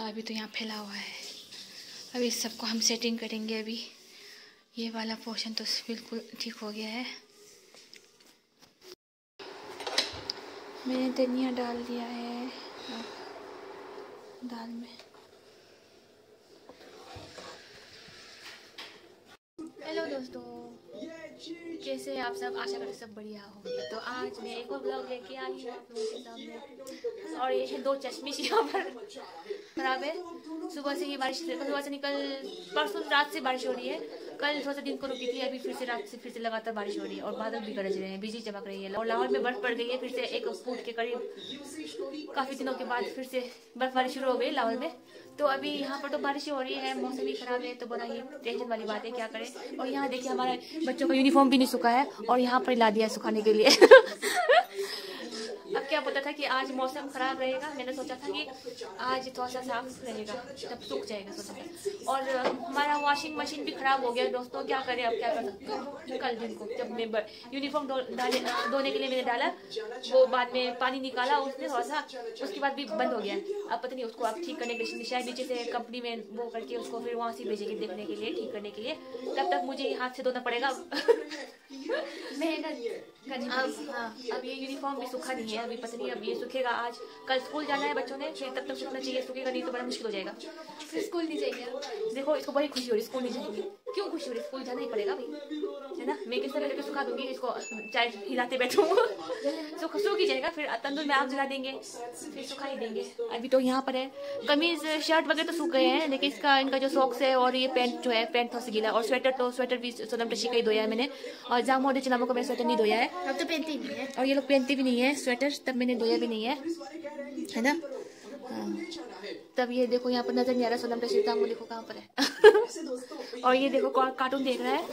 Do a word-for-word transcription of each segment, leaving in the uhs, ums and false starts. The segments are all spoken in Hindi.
कूड़ा अभी तो यहाँ फैला हुआ है। अभी इस सबको हम सेटिंग करेंगे। अभी ये वाला पोर्शन तो बिल्कुल ठीक हो गया है। मैंने धनिया डाल दिया है दाल में। हेलो दोस्तों, कैसे आप सब? आशा करते सब बढ़िया होंगे। तो आज मैं एक और ब्लॉग लेके आई हूँ आप लोगों के सामने। और ये है दो चश्मिश यहाँ पर खराब है। सुबह से ये बारिश सुबह से निकल परसों रात से बारिश हो रही है। कल थोड़ा सा दिन को रुकी थी, अभी फिर से रात से फिर से लगातार बारिश हो रही है और बादल भी गरज रहे हैं, बिजली चमक रही है। और लाहौर में बर्फ पड़ गई है फिर से एक फुट के करीब। काफी दिनों के बाद फिर से बर्फबारी शुरू हो गई लाहौर में। तो अभी यहाँ पर तो बारिश हो रही है, मौसम भी खराब है, तो बड़ा ही टेंशन वाली बात है, क्या करें। और यहाँ देखिए हमारे बच्चों का यूनिफॉर्म भी नहीं सूखा है और यहाँ पर ला दिया है सुखाने के लिए। अब क्या पता था कि आज मौसम खराब रहेगा, मैंने सोचा था कि आज थोड़ा सा साफ रहेगा तब सूख जाएगा सोचा था। और हमारा वॉशिंग मशीन भी खराब हो गया दोस्तों, क्या करें अब, क्या कर सकते हैं। कल दिन को जब मैं यूनिफॉर्म धोने के लिए मैंने डाला, वो बाद में पानी निकाला उसने थोड़ा सा, उसके बाद भी बंद हो गया। अब पता नहीं उसको आप ठीक करने के लिए शायद नीचे से कंपनी में वो करके उसको फिर वहाँ से भेजेगी देखने के लिए, ठीक करने के लिए। तब तक मुझे हाथ से धोना पड़ेगा। मेहनत अब हाँ, अब ये यूनिफॉर्म भी सूखा नहीं है, अभी पता नहीं अब ये सूखेगा। आज कल स्कूल जाना है बच्चों ने, फिर तब तक सूखना चाहिए, सूखेगा नहीं तो बड़ा मुश्किल हो जाएगा। फिर स्कूल नहीं जाएंगे। देखो इसको बड़ी खुशी हो रही, स्कूल नहीं जाएंगे। क्यों खुशी हो रही? स्कूल जाना ही पड़ेगा भाई, है ना। मैं किस तरह करके सुखा दूंगी इसको, चाय हिलाते बैठूँ सूख सूख ही जाएगा। फिर तंदूर में आग जला देंगे, फिर सुखा ही देंगे। अभी तो यहाँ पर है कमीज शर्ट वगैरह तो सूख गए हैं, लेकिन इसका इनका जो सॉक्स है और ये पैंट जो है पैंट थोड़ा सा गीला। और स्वेटर तो स्वेटर भी सोनम टशी का ही धोया है मैंने, और जामो और चनामो का मैंने स्वेटर नहीं धोया है। अब तो पहनते नहीं है और ये लोग पहनते भी नहीं है स्वेटर, तब मैंने धोया भी नहीं है, है ना। हाँ। तब ये देखो यहाँ पर नजर नहीं आ रहा सोनम टशी, जामो देखो कहाँ पर है। और ये देखो कार्टून देख रहा है।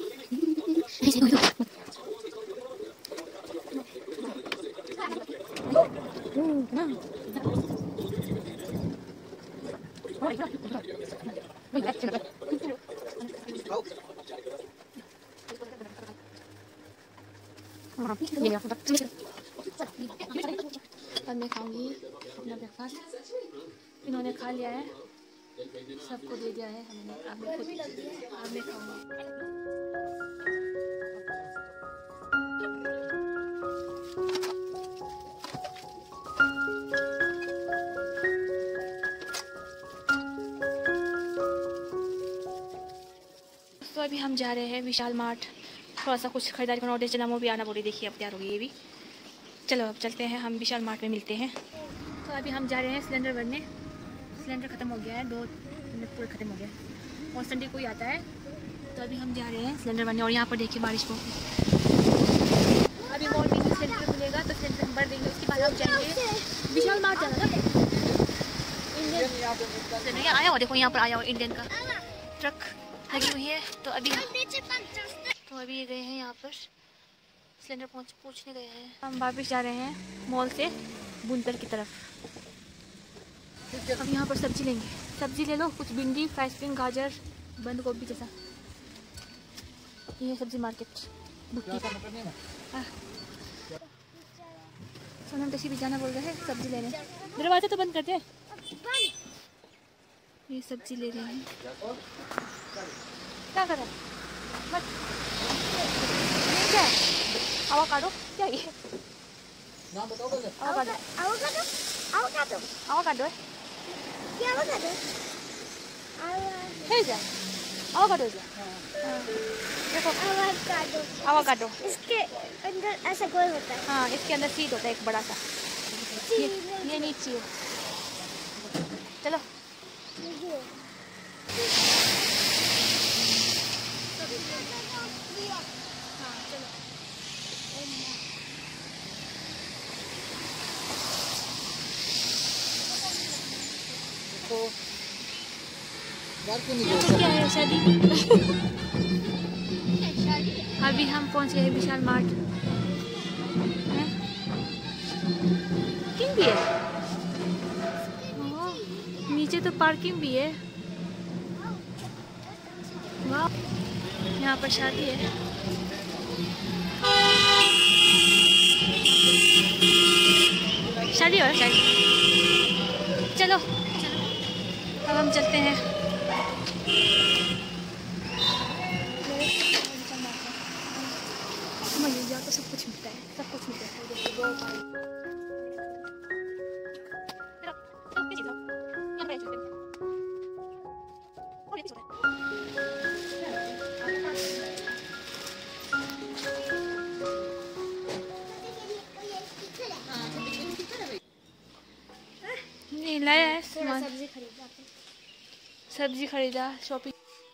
अब मैं खाऊंगी अपना ब्रेकफास्ट। इन्होंने खा लिया है, सबको दे दिया है हमने। अब मैं खुद अब मैं खाऊंगी। तो अभी हम जा रहे हैं विशाल मार्ट, थोड़ा सा कुछ खरीदारी करना और चनामो भी आना बोली। देखिए अब तैयार हो गई ये भी। चलो अब चलते हैं, हम विशाल मार्ट में मिलते हैं। तो अभी हम जा रहे हैं सिलेंडर भरने। सिलेंडर ख़त्म हो गया है, दो मिनट पूरे ख़त्म हो गया और संडे को ही आता है। तो अभी हम जा रहे हैं सिलेंडर भरने। और यहाँ पर देखिए बारिश को, अभी मॉर्निंग में सिलेंडर मिलेगा तो सिलेंडर हम भर देंगे। उसके बाद हम जाएंगे विशाल मार्ट जाना ना। इंडियन आया हो, देखो यहाँ पर आया हो इंडियन का ट्रक लगी हुई है। तो अभी तो अभी ये गए हैं यहाँ पर सिलेंडर पहुँच पूछने गए हैं। हम वापस जा रहे हैं मॉल से बुनकर की तरफ। अब यहाँ पर सब्जी लेंगे, सब्जी ले लो कुछ, भिंडी, फ्राई स्प्रिंग, गाजर, बंद गोभी जैसा। ये है सब्जी मार्केट भुट्टी का। सोनम टशी भी जाना बोल रहे हैं सब्जी लेने। दरवाजा तो बंद कर दे। ये सब्जी ले रहे हैं, क्या कर रहा है मत क्या है? आवाकाडो क्या ये? नाम बताओ। आवाकाडो आवाकाडो आवाकाडो आवाकाडो है क्या? आवाकाडो है क्या? आवाकाडो है क्या? देखो आवाकाडो आवाकाडो इसके अंदर ऐसा गोल होता है। हाँ इसके अंदर सीड होता है एक बड़ा सा। ये ये नीचे है। चलो तो क्या है शादी। अभी हम पहुंच गए विशाल मार्ट। पार्किंग भी है, नीचे तो पार्किंग भी है। वाह, यहाँ पर शादी है। शादी हो रहा है शायद। चलो चलो अब हम चलते हैं। मलेशिया तो सब कुछ मिलता है, सब कुछ मिलता है। नहीं लाया है सामान, सब्जी खरीदा, सब्जी खरीदा, शॉपिंग।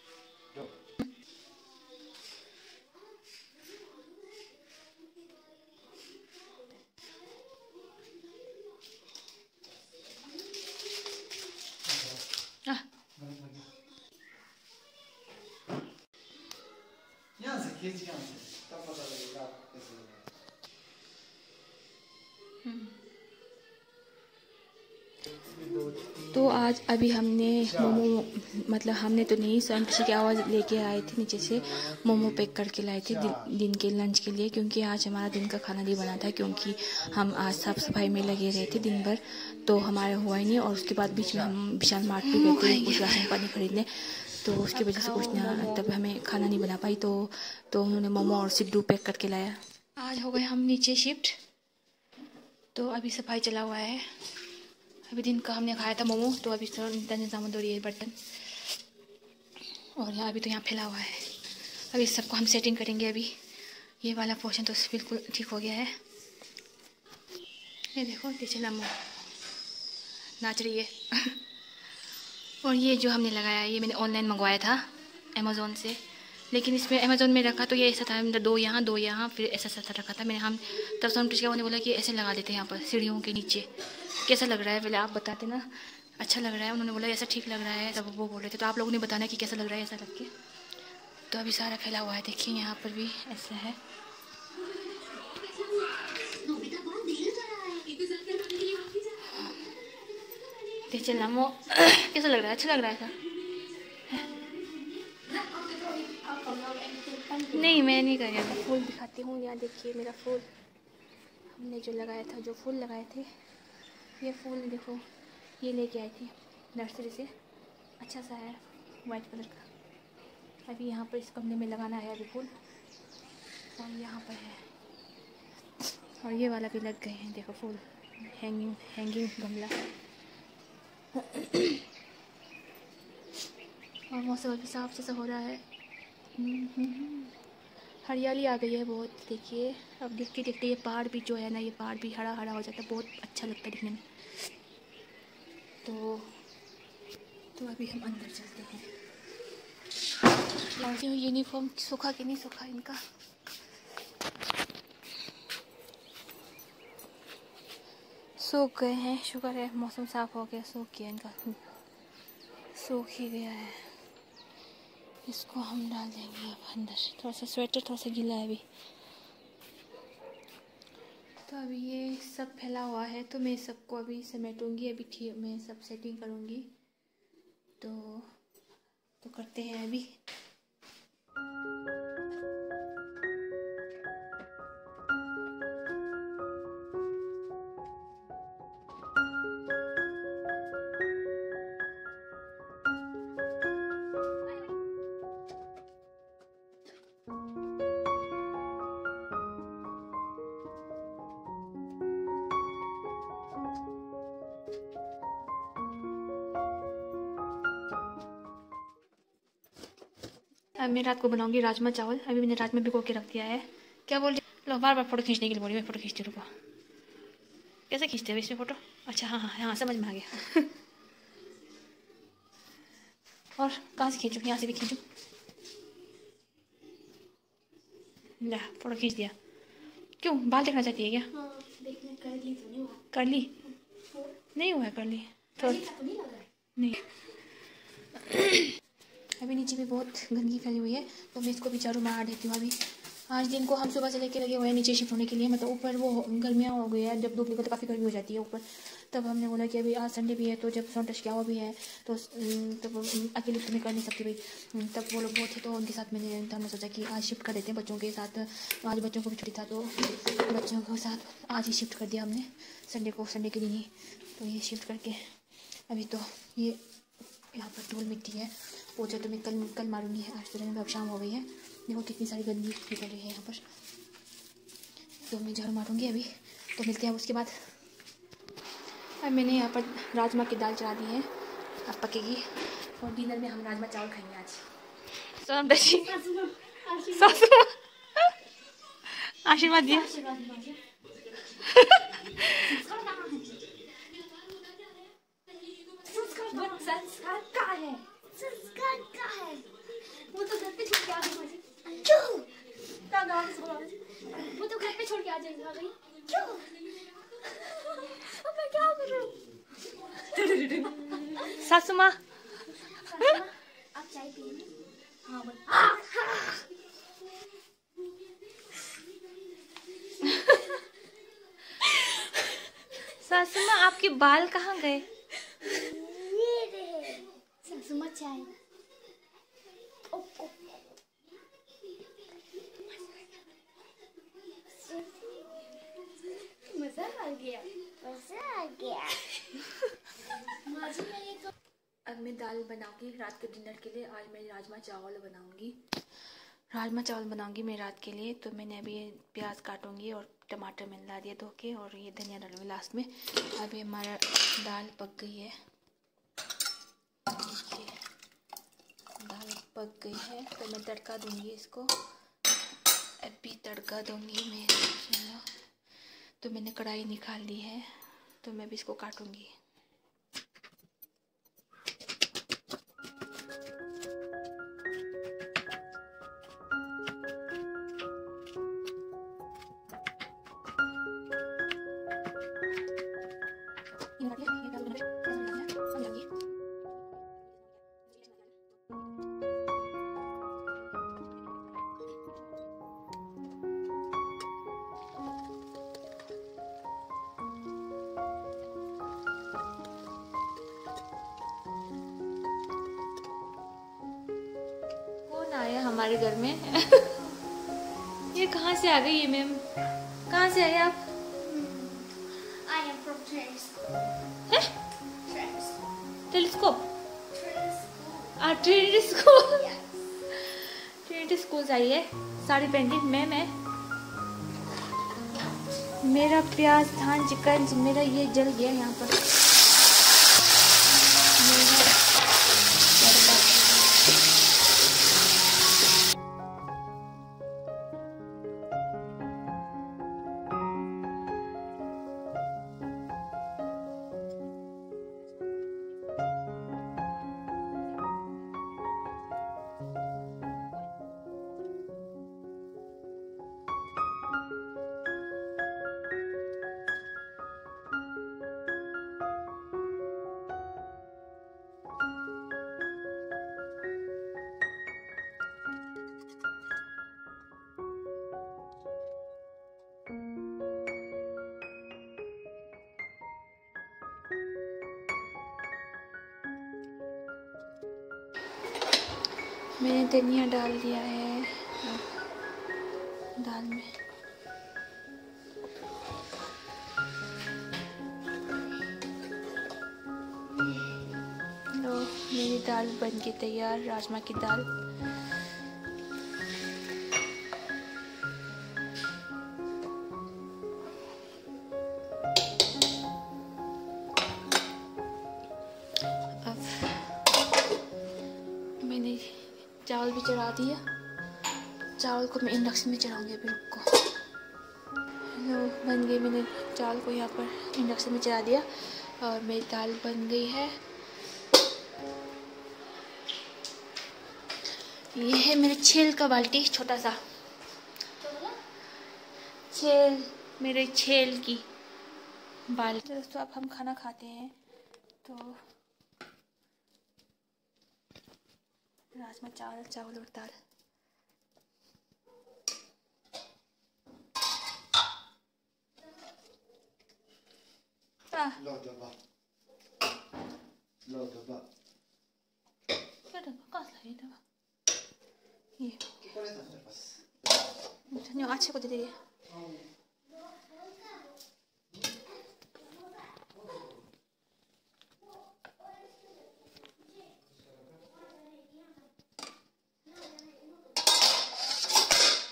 तो आज अभी हमने मोमो, मतलब हमने तो नहीं, संतोषी की आवाज़ लेके आए थे नीचे से, मोमो पैक करके लाए थे दिन, दिन के लंच के लिए, क्योंकि आज हमारा दिन का खाना नहीं बना था, क्योंकि हम आज साफ़ सफाई में लगे रहे थे दिन भर, तो हमारा हुआ ही नहीं। और उसके बाद बीच में हम विशाल मार्ट भी गए थे कुछ राशन पानी खरीदने, तो उसकी वजह से कुछ ना, तब हमें खाना नहीं बना पाई। तो तो उन्होंने मोमो और सिड्डू पैक करके लाया। आज हो गए हम नीचे शिफ्ट, तो अभी सफाई चला हुआ है। अभी दिन का हमने खाया था मोमो, तो अभी सामान दो रही है बर्तन, और यहाँ अभी तो यहाँ फैला हुआ है। अभी सबको हम सेटिंग करेंगे। अभी ये वाला पोर्शन तो बिल्कुल ठीक हो गया है। ये देखो टीचर लम्बो नाच रही है। और ये जो हमने लगाया है, ये मैंने ऑनलाइन मंगवाया था अमेज़ोन से, लेकिन इसमें अमेज़ोन में रखा तो ये ऐसा था, मतलब दो यहाँ दो यहाँ, फिर ऐसा सा रखा था मैंने। हम तब सोन पिछले ने बोला कि ऐसे लगा देते हैं यहाँ पर सीढ़ियों के नीचे। कैसा लग रहा है पहले आप बताते ना, अच्छा लग रहा है? उन्होंने बोला ऐसा ठीक लग रहा है, तब वो बोल रहे थे। तो आप लोगों ने बताना कि कैसा लग रहा है ऐसा लग के। तो अभी सारा फैला हुआ है, देखिए यहाँ पर भी ऐसा है। चलना वो कैसा लग रहा है? अच्छा लग रहा है? नहीं मैं नहीं कर रही। फूल दिखाती हूँ, यहाँ देखिए मेरा फूल हमने जो लगाया था, जो फूल लगाए थे, ये फूल देखो, ये लेके आई थी नर्सरी से, अच्छा सा है वाइट कलर का। अभी यहाँ पर इस गमले में लगाना है अभी फूल, और यहाँ पर है, और ये वाला भी लग गए हैं, देखो फूल हैंगिंग हैंगिंग गमला। और मौसम अभी साफ सुथरा हो रहा है, हरियाली आ गई है बहुत। देखिए अब देखते देखते ये पहाड़ भी जो है ना, ये पहाड़ भी हरा हरा हो जाता है, बहुत अच्छा लगता है दिखने में। तो तो अभी हम अंदर चलते हैं। और यूनिफॉर्म सूखा कि नहीं सूखा इनका, सूख गए हैं, शुक्र है मौसम साफ हो गया, सूख गया इनका, सूख ही गया है। इसको हम डाल देंगे अब अंदर। थोड़ा सा स्वेटर थोड़ा सा गीला है अभी। तो अभी ये सब फैला हुआ है, तो मैं सबको अभी समेटूंगी, अभी ठीक मैं सब सेटिंग करूँगी। तो तो करते हैं अभी। अब मैं रात को बनाऊंगी राजमा चावल। अभी मैंने राजमा भिगो के रख दिया है। क्या बोल रही लो, बार बार फोटो खींचने के लिए बोल रही, मैं फोटो खींचती रुको। कैसे खींचते हैं इसमें फ़ोटो? अच्छा हाँ हाँ हाँ समझ में आ गया। और कहाँ से खींचूँ? यहाँ से भी खींचूँ? ला फोटो खींच दिया। क्यों बाल देखना चाहती है क्या? हाँ, देखने कर ली तो नहीं हुआ। कर ली नहीं हुआ है, कर ली तो नहीं, नहीं। अभी नीचे भी बहुत गंदगी फैली हुई है, तो मैं इसको भी झाड़ू मार देती हूँ। अभी आज दिन को हम सुबह से लेके लगे हुए हैं नीचे शिफ्ट होने के लिए, मतलब ऊपर वो गर्मियाँ हो गई है, जब धूप निकलती तो काफ़ी गर्मी हो जाती है ऊपर। तब हमने बोला कि अभी आज संडे भी है, तो जब सोन टच किया हुआ भी है, तो तब अकेले तो मैं कर नहीं सकती भाई। तब वो लोग बहुत थे, तो उनके साथ मैंने हमने सोचा कि आज शिफ्ट कर देते हैं बच्चों के साथ। आज बच्चों को भी छुट्टी था, तो बच्चों के साथ आज ही शिफ्ट कर दिया हमने, संडे को, संडे के दिन ही। तो ये शिफ्ट करके अभी तो ये यहाँ पर धूल मिट्टी है, पोछा तो मैं कल कल मारूंगी। आज तो अब शाम हो गई है, देखो कितनी सारी गंदगी निकल रही है यहाँ पर, तो मैं झाड़ू मारूंगी अभी। तो मिलते हैं उसके बाद। अब मैंने यहाँ पर राजमा की दाल चढ़ा दी है, अब पकेगी। और डिनर में हम राजमा चावल खाएंगे आज। सोनम दशी आशीर्वाद दिया। संस्कार का है, संस्कार का है, वो तो घर पे छोड़ के आ गई। क्यों? वो तो घर पे छोड़ के आ जाएगी। क्यों? अब मैं क्या करूं? सासू माँ, आप चाय पिए? हाँ बोल। सासू माँ, आपके बाल कहाँ गए? सासू माँ चाय। मजा आ गया, मजा आ गया। अब मैं दाल बनाऊंगी रात के डिनर के लिए। आज मैं राजमा चावल बनाऊंगी, राजमा चावल बनाऊंगी मैं रात के लिए। तो मैंने अभी प्याज काटूंगी और टमाटर मैंने ला दिया धो के, और ये धनिया डालूंगी लास्ट में। अभी हमारा दाल पक गई है, देखिए दाल पक गई है। तो मैं तड़का दूंगी इसको, अभी तड़का दूंगी मैं। चलो, तो मैंने कढ़ाई निकाल ली है, तो मैं भी इसको काटूंगी। आया हमारे घर में। ये कहाँ से आ गई है मैम? कहाँ से आए आप? I am from Telescope. है? टेलीस्कोप? आ ट्रिनिटी स्कूल। ट्रिनिटी स्कूल से आई है, साड़ी पहन के। मैम है, मेरा प्याज धान चिकन मेरा ये जल गया यहाँ पर। मैंने धनिया डाल दिया है दाल में। लो, मेरी दाल बन के तैयार, राजमा की दाल। अब मैंने चावल भी चढ़ा दिया, चावल को मैं इंडक्शन में चढ़ाऊंगी अभी, रुको। लो, बन गई, मैंने चावल को यहाँ पर इंडक्शन में चढ़ा दिया और मेरी दाल बन गई है। ये है मेरे छेल का बाल्टी, छोटा सा छेल, मेरे छेल की बाल्टी। दोस्तों, अब हम खाना खाते हैं। तो राजमा चावल, चावल और दाल। लो डब्बा, लो डब्बा। क्या डब्बा? कहाँ से लाया डब्बा? ये पड़े था मेरे पास। धन्यवाद, अच्छे को दे दे।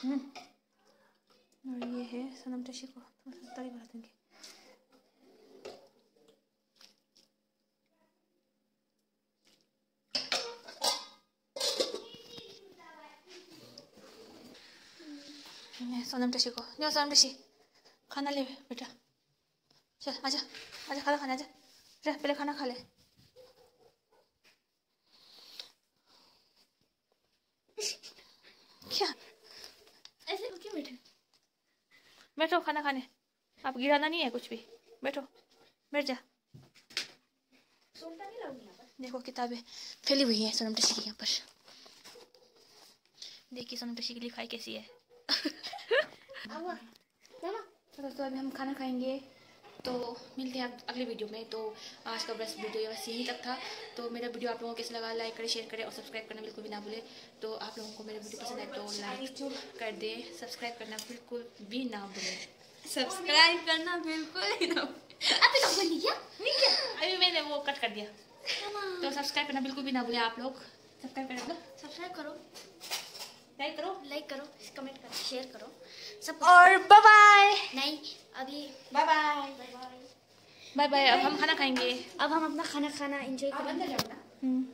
और ये है सनम टशी को थोड़ा सा तरी बढ़ा देंगे। सोनम टशी को जाओ, सोनम टशी खाना ले बेटा, चल आजा आजा खाना खाने आजा, रह पहले खाना खा ले। क्या ऐसे क्यों बैठे? बैठो खाना खाने, आप गिराना नहीं है कुछ भी, बैठो बैठ जा। देखो किताबें फैली हुई हैं सोनम टशी की यहाँ पर, देखिए सोनम टशी की लिखाई कैसी है। तो दोस्तों अभी हम खाना खाएंगे, तो मिलते हैं अगले वीडियो में। तो आज का बस वीडियो बस यहीं तक था। तो मेरा वीडियो आप लोगों को कैसा लगा, लाइक करें, शेयर करें और सब्सक्राइब करना बिल्कुल भी ना भूलें। तो आप लोगों को मेरा वीडियो पसंद आए तो लाइक कर दें, सब्सक्राइब करना बिल्कुल भी ना भूलें। सब्सक्राइब करना बिल्कुल ही ना। अभी तो बोली क्या? नहीं क्या? अभी मैंने वो कट कर दिया। तो सब्सक्राइब करना बिल्कुल भी ना भूलें आप लोग। सब्सक्राइब करना, सब्सक्राइब करो, लाइक करो, लाइक करो, कमेंट करो, शेयर करो सब। और बाय बाय। नहीं अभी बाय बाय बाय बाय। अब हम खाना खाएंगे। अब हम अपना खाना खाना एंजॉय करेंगे।